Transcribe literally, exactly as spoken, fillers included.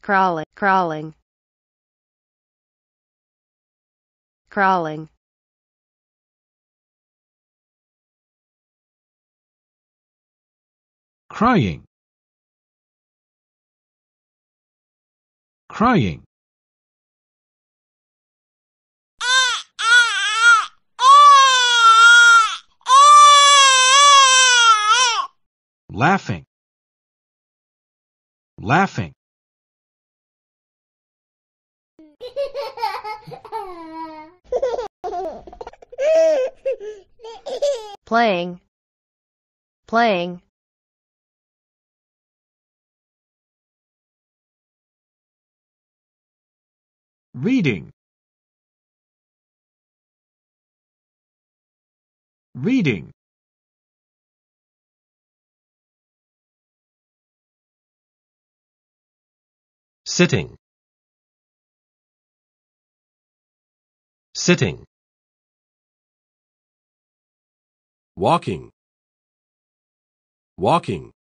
crawling, crawling, crawling, crying, crying, laughing, laughing, playing, playing, reading, reading, sitting, sitting, walking, walking,